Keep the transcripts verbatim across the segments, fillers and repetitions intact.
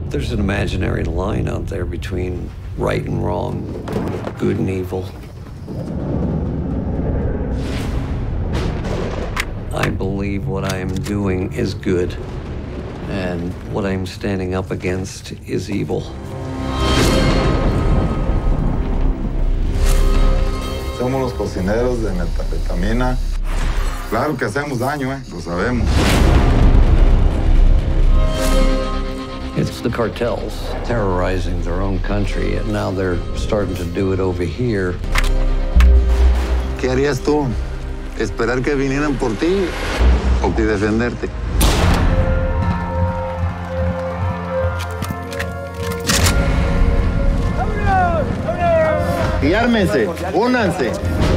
There's an imaginary line out there between right and wrong, good and evil. I believe what I am doing is good, and what I'm standing up against is evil. Somos los cocineros de metanfetamina. Claro que hacemos daño, eh, lo sabemos. It's the cartels terrorizing their own country, and now they're starting to do it over here. ¿Qué harías tú? ¿Esperar que vinieran por ti o que defenderte? Y ármense, únanse.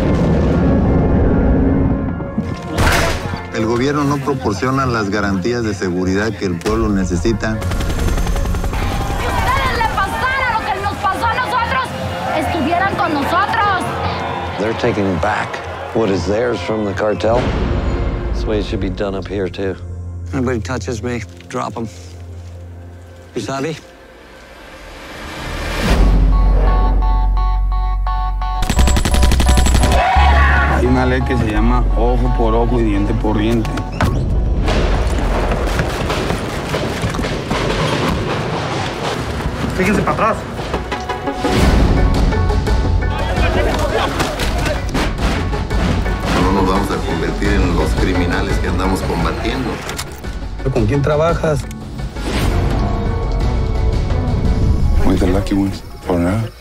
El gobierno no proporciona las garantías de seguridad que el pueblo necesita. Si a ustedes les pasara lo que nos pasó a nosotros, estuvieran con nosotros. They're taking back what is theirs from the cartel. That's the way it should be done up here, too. Anybody touches me, drop them. You sabi? Hay una ley que se llama ojo por ojo y diente por diente. Fíjense para atrás. No nos vamos a convertir en los criminales que andamos combatiendo. ¿Con quién trabajas? We're the lucky ones, for now.